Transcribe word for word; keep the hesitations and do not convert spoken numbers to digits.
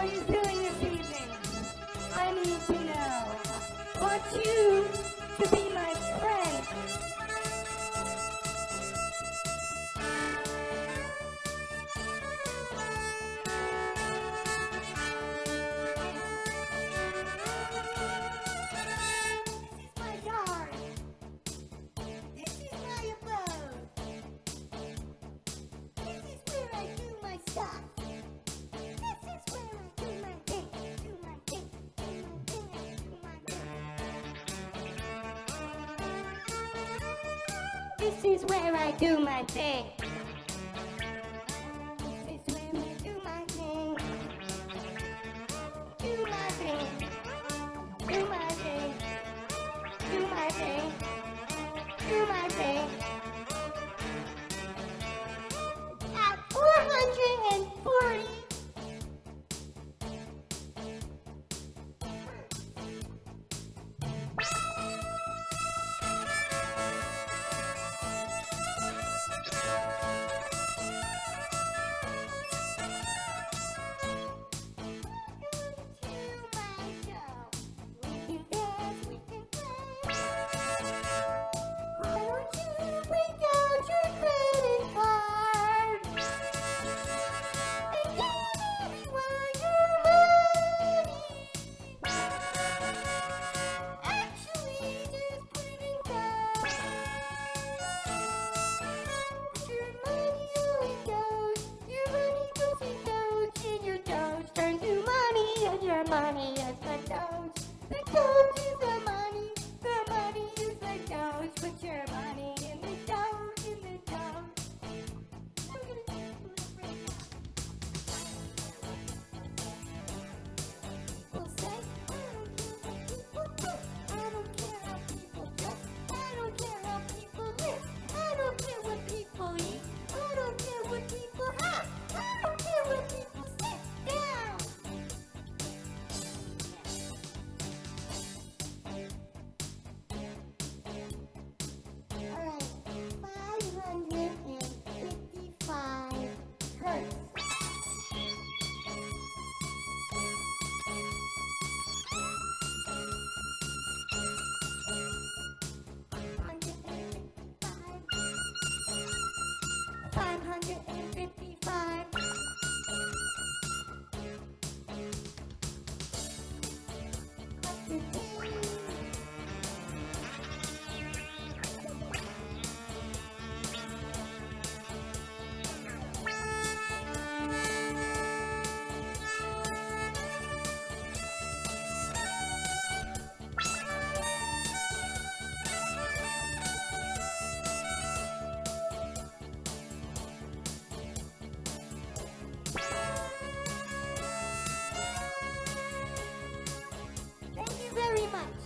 are you doing this evening? I need to know. Want you to be my friend. This is where I do my thing. This is where I do my thing. Do my thing. Do my thing. Do my thing. Do my thing. At four hundred forty. Your money is the doge. The doge is the money. The money is the doge. Put your money in the doge, in the doge. I'm gonna do it right now. People say, I don't care how people dress. I don't care how people live. I don't care what people eat. I don't care what people have. I don't care what people sit down. five hundred fifty-five. Thank you very much.